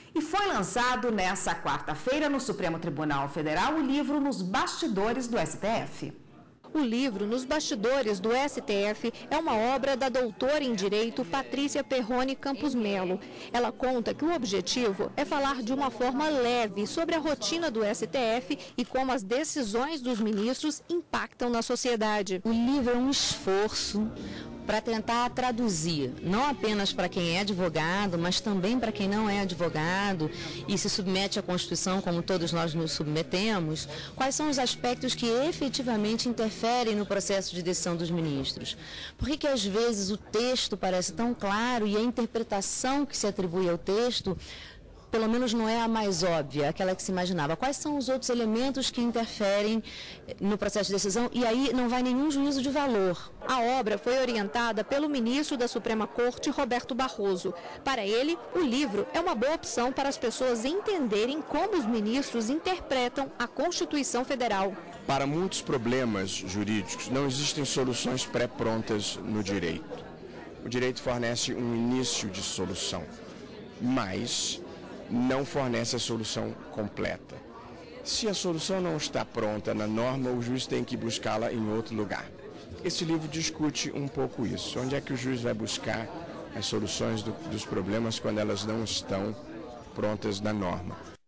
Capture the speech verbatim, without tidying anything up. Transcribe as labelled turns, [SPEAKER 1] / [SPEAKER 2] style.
[SPEAKER 1] E foi lançado nesta quarta-feira no Supremo Tribunal Federal o livro Nos Bastidores do S T F.
[SPEAKER 2] O livro Nos Bastidores do S T F é uma obra da doutora em Direito Patrícia Perrone Campos Melo. Ela conta que o objetivo é falar de uma forma leve sobre a rotina do S T F e como as decisões dos ministros impactam na sociedade.
[SPEAKER 3] O livro é um esforço para tentar traduzir, não apenas para quem é advogado, mas também para quem não é advogado e se submete à Constituição, como todos nós nos submetemos, quais são os aspectos que efetivamente interferem no processo de decisão dos ministros. Por que que às vezes o texto parece tão claro e a interpretação que se atribui ao texto pelo menos não é a mais óbvia, aquela que se imaginava. Quais são os outros elementos que interferem no processo de decisão? E aí não vai nenhum juízo de valor.
[SPEAKER 2] A obra foi orientada pelo ministro da Suprema Corte, Roberto Barroso. Para ele, o livro é uma boa opção para as pessoas entenderem como os ministros interpretam a Constituição Federal.
[SPEAKER 4] Para muitos problemas jurídicos, não existem soluções pré-prontas no direito. O direito fornece um início de solução, mas não fornece a solução completa. Se a solução não está pronta na norma, o juiz tem que buscá-la em outro lugar. Esse livro discute um pouco isso. Onde é que o juiz vai buscar as soluções do, dos problemas quando elas não estão prontas na norma?